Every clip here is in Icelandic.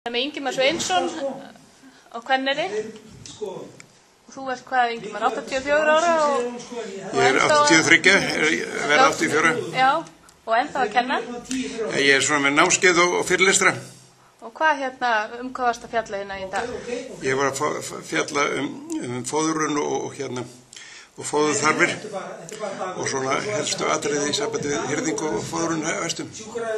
Með Ingimar Sveinsson á Hvanneyri. Þú ert hvað, Ingimar, 84 ára og... Ég 83, verða 84. Já, og ennþá að kenna. Ég svona með námskeið og fyrirlestra. Og hvað hvað varst að fjalla hérna í dag? Ég var að fjalla fóðurun og fóðurþarfir og svona helstu atriði í sambandi við hirðingu og fóðurun vestum.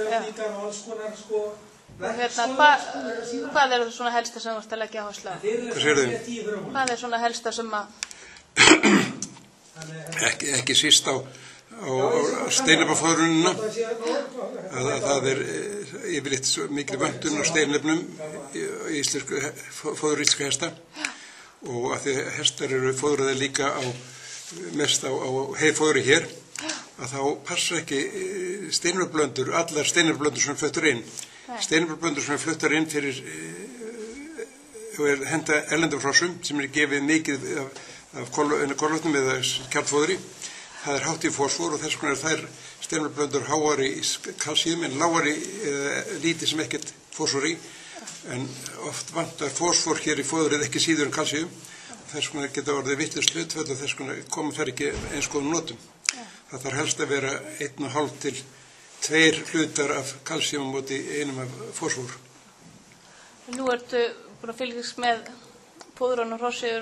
Hvað svona helsta sem þú ert að leggja áherslu á? Hvað segirðu þið? Hvað svona helsta sem að... Ekki síst á steinefnafóðrunina, að það yfirleitt mikil vöntun á steinefnum í íslensku fóðurísku hesta og að því hestar eru fóðraðir líka mest á heiðfóðri hér, að þá passa ekki steinefnablöndur, allar steinefnablöndur sem fluttar inn. Steinefnablöndur sem fluttar inn fyrir henda erlendum hrossum sem gefið mikið af kolvetnum eða kjarnfóðri. Það hátt í fósfor og þess vegna þær steinefnablöndur háari í kalsíum en lágari lítið sem ekkert fósfor í. En oft vantar fósfor hér í fóðrið ekki síður en kalsíum. Þess vegna geta orðið vitlaust hlutföll og þess vegna koma þær ekki eins góðum notum. Það þarf helst að vera 1,5 til 2 hlutar af kalsíum á móti einum af fósfor. Nú ertu búin að fylgjast með fóðrun og hrossi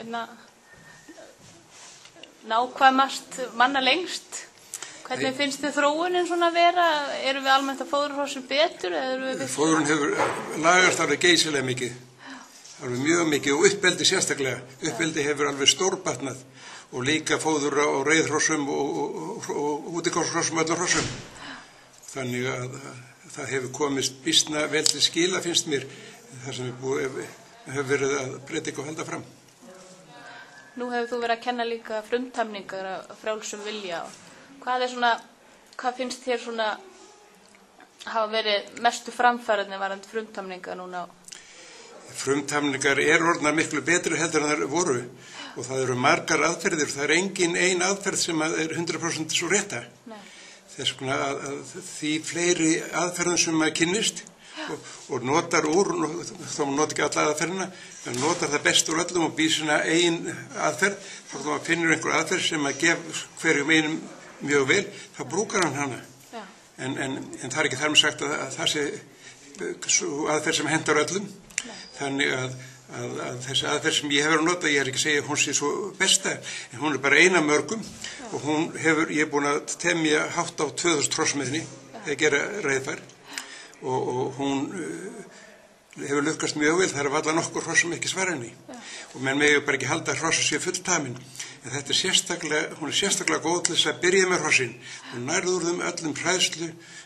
nákvæmast manna lengst. Hvernig finnst þið þróunin svona vera? Erum við almennt að fóðra hrossin betur? Fóðrun hefur lagast alveg geysilega mikið. Alveg mjög mikið og uppeldi sérstaklega. Uppeldi hefur alveg stórbatnað og líka fóður á reiðhrossum og útigáshrossum og öllum hrossum. Þannig að það hefur komist býsna vel til skila finnst mér þar sem við hefur verið að predika og halda fram. Nú hefur þú verið að kenna líka frumtamningar af frjálsum vilja. Hvað finnst þér svona hafa verið mestu framfæriðni varðandi frumtamningar núna? Frumtamningar orðnar miklu betri heldur en þær voru og það eru margar aðferðir. Það engin ein aðferð sem er 100% svo rétta. Nei. Þess vegna að því fleiri aðferðum sem maður kynnist og notar þá notar ekki alla aðferðina, en notar það best úr öllum og býr sína eigin aðferð, þá maður finnur einhver aðferð sem að gef hverjum einum mjög vel, þá brúkar hann hana. Ja. En það ekki þar með sagt að það sé aðferð sem hendar öllum. Nei. Þannig að þessi aðferð sem ég hefur að nota, ég ekki að segja að hún sé svo besta, en hún bara eina mörgum og ég er búin að temja hátt á 2000 hross með henni, að gera reiðfær. Og hún hefur lukkast mjög vel, það varla nokkur hross sem ekki svara henni og menn megi bara ekki halda að hrossu sé fulltamin en þetta hún er sérstaklega góð til þess að byrja með hrossin og nærður þeim öllum hræðslu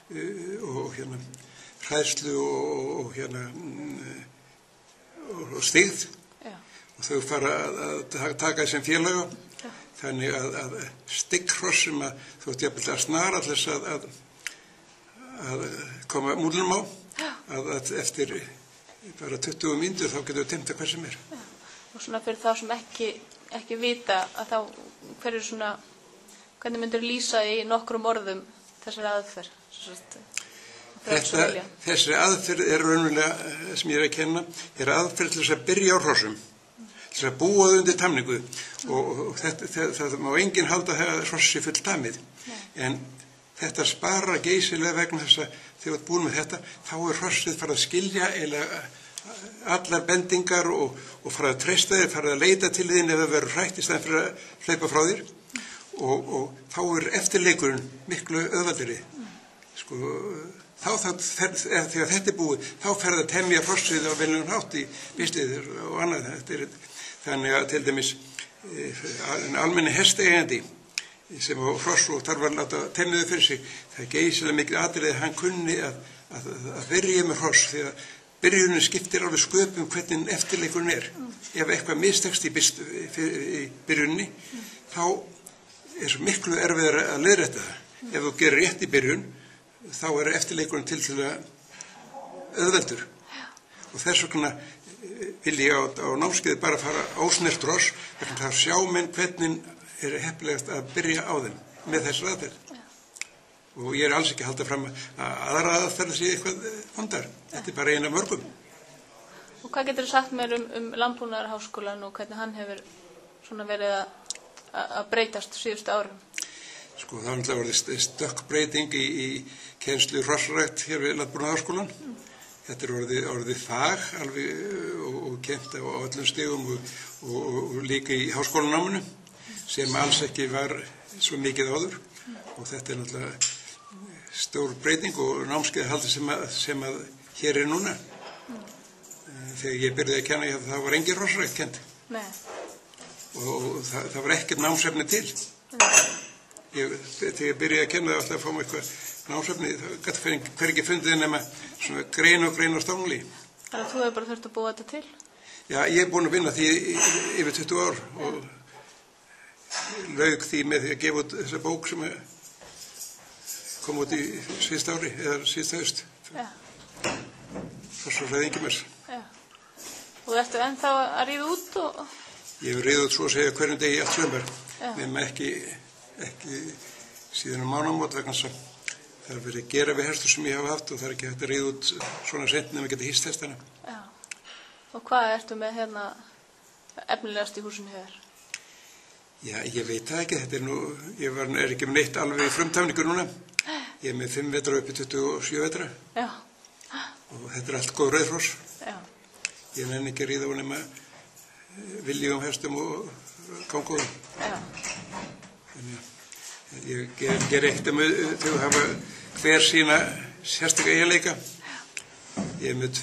og stigð og þau fara að taka sem félaga þannig að stygghrosss sem að þú ert jafnvel að snara til þess að koma múlunum á að eftir bara 20 mínútur þá getur við temta hvað sem er. Ja. Og svona fyrir þá sem ekki vita að þá hvernig myndir lýsa í nokkrum orðum þessari aðferð? Þessi aðferð raunverulega sem ég er að kenna aðferð til þess að byrja á hrossum til þess að búa þau undir tamningu og það má enginn halda að hrossi full tamið en þetta spara geysilega vegna þess að þegar þú ert búin með þetta, þá hrossið farið að skilja allar bendingar og farið að treysta þér, farið að leita til þín ef það verður hrætt í staðinn fyrir að hlaupa frá þér og þá eftirleikurinn miklu auðveldari. Þegar þetta búið, þá ferð að temja hrossið á venjulegan hátt í bistiðir og annað. Þannig að til dæmis almenni hesteigandi sem á hross og þarf að láta temja þau fyrir sig, það geysilega mikið atriði að hann kunni að byrja með hross því að byrjunin skiptir alveg sköpum hvernig eftirleikurinn er. Ef eitthvað mistekst í byrjuninni, þá svo miklu erfiðar að leiðrétta það. Ef þú gerir rétt í byrjun, þá eftirleikurinn tiltölulega auðveldur. Og þess vegna vil ég á námskeiði bara fara ósnert hross, þannig að sjá menn hvernig heppilegast að byrja á þeim með þessar aðferð. Og ég alls ekki að halda fram að aðra aðferð sé eitthvað vondar. Þetta bara eina mörgum. Og hvað getur þú sagt mér Landbúnaðarháskólann og hvernig hann hefur svona verið að breytast síðustu árum? Sko, það var náttúrulega orðið stökkbreyting í kennslu hrossrækt hér við Landbúnaðarháskólann. Þetta er orðið fag alveg og kennt á öllum stigum og líka í háskólanáminu sem alls ekki var svo mikið áður. Og þetta er náttúrulega stór breyting og námskeið haldið sem að hér er núna. Þegar ég byrjaði að kenna það var engin hrossrækt kennd. Nei. Og það var ekkert námsefni til. Þegar ég byrjaði að kenna það alltaf að fá mig eitthvað námsefni, það gæti hvergi fundið nema svona grein og stangli. Þannig að þú hefur bara þurft að búa þetta til? Já, ég er búin að vinna því yfir 20 ár og lauk því með því að gefa út þessa bók sem kom út í síðasta ári, eða síðasta haust. Já. Hrossafræði Ingimars. Já. Og ertu ennþá að ríða út og... Ég hef ríðað út svo að segja hverjum degi allt sumar, nema ekki síðan mánaðamót vegna þess að það er verið að gera við hestur sem ég hafa haft og það er ekki hægt að ríða út svona sent nema geta hýst hestana. Já. Og hvað ertu með hérna efnilegast í húsinu hér? Já, ég veit það ekki, þetta er nú, ég er ekki með neitt alveg í frumtæfningu núna. Ég er með 5 vetra upp í 27 vetra. Já. Og þetta er allt góð rauðhross. Já. Ég nenni ekki að ríða á nema viljugum hestum og gangóðum. Já. En ég ger eitt þau hafa hver sína sérstaklega eiginleika. Ég er með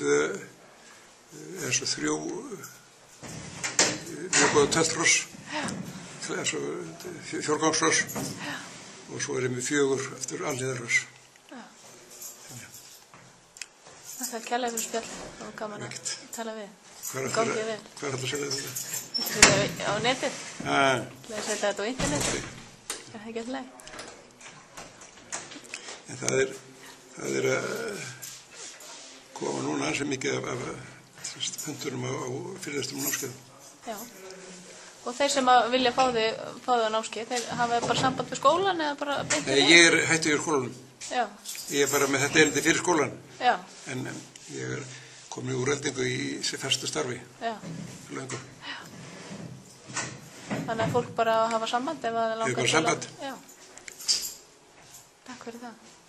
3 mjög góða tölthross, fjórgangsross og svo er ég með 4 eftir alliðarross. Það er kærlega fyrir spjall og gaman að tala við. Hvað er alltaf að segja þetta? Þetta er á netið. Það er að setja þetta á internetið. Það er ekki alltaf. En það er að koma núna ansi mikið af fundunum á fyrirlestrum og námskeiðum. Já. Og þeir sem vilja fá þau á námskeið, þeir hafa bara samband við skólan eða bara beint við? Nei, ég er hættur í skólanum. Já. Ég er bara með þetta erindi fyrir skólan. Já. En ég er komin í úrrældingu í festu starfi. Já. Löngu. Já. Þannig að fólk bara hafa samband ef það langar til að... Ég er bara samband. Já. Takk fyrir það.